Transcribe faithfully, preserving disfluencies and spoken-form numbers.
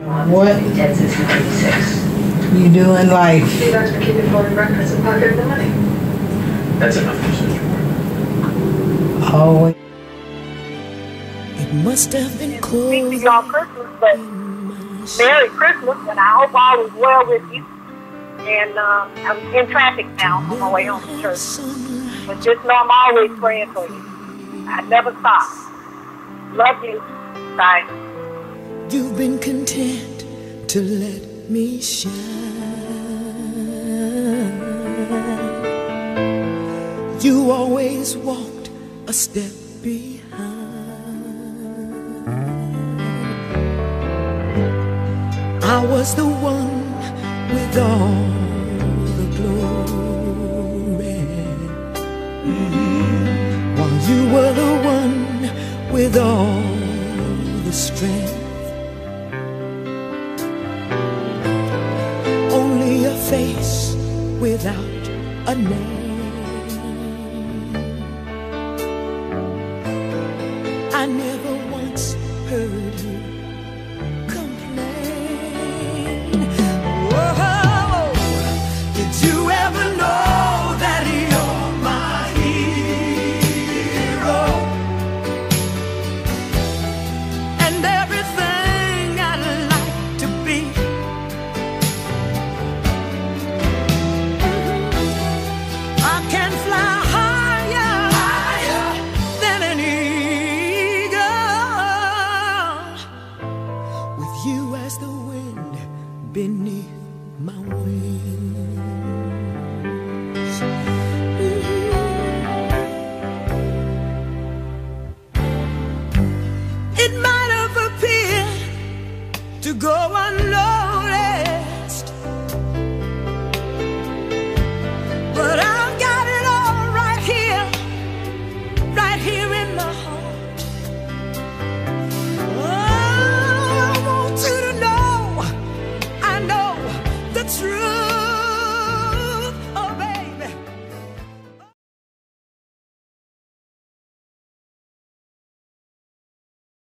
What you do in life? She's asked for keeping phone and breakfast and pocket the money. That's enough for search warrant. Always. It must have been cold. Speak to you on Christmas, but Merry Christmas, and I hope all is well with you. And uh, I'm in traffic now on my way home from church. But just know I'm always praying for you. I never stop. Love you. Bye. You've been content to let me shine. You always walked a step behind. I was the one with all the glory, mm-hmm. while you were the one with all the strength. Only a face without a name. I never